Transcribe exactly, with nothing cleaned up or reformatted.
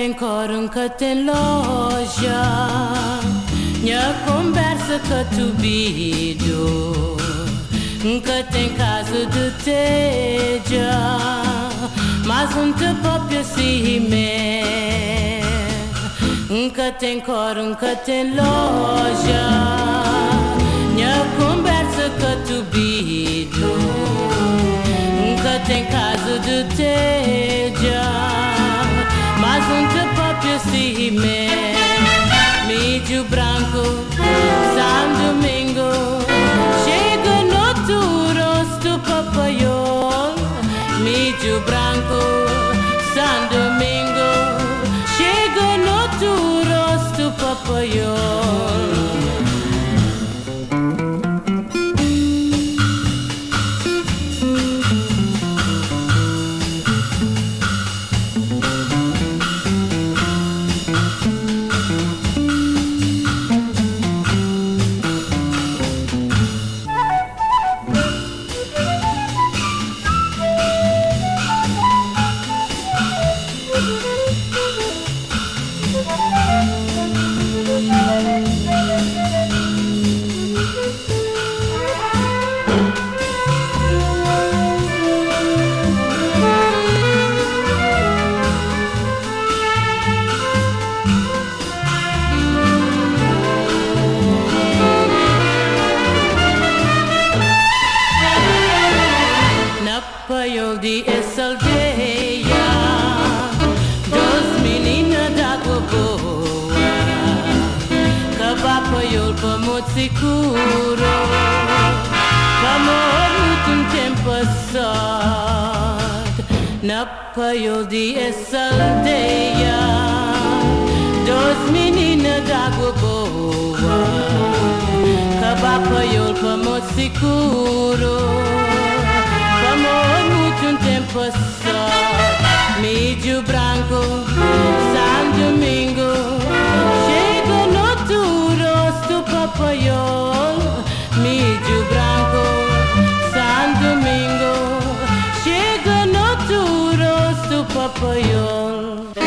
tem cor, nunca tem loja. Minha conversa que tu bido, nunca tem casa de teja. Mas um te próprio se me, nunca tem cor, nunca tem loja. Minha conversa que tu bido, nunca tem casa de teja. Mas um te próprio se me, mídio branco, São Domingo, chega no tu rosto papaiol. Mídio branco, São Domingo, chega no tu rosto papaiol. Paiol de essa aldeia, dos meninas d'água boa, que vá paiol para muito seguro, para muito um tempo passado. Na paiol de essa aldeia, dos meninas d'água boa, que vá paiol para muito seguro. Amor, muito um tempo só. Mídio branco, São Domingo, chega no tu rosto papaiol. Mídio branco, São Domingo, chega no tu rosto papaiol.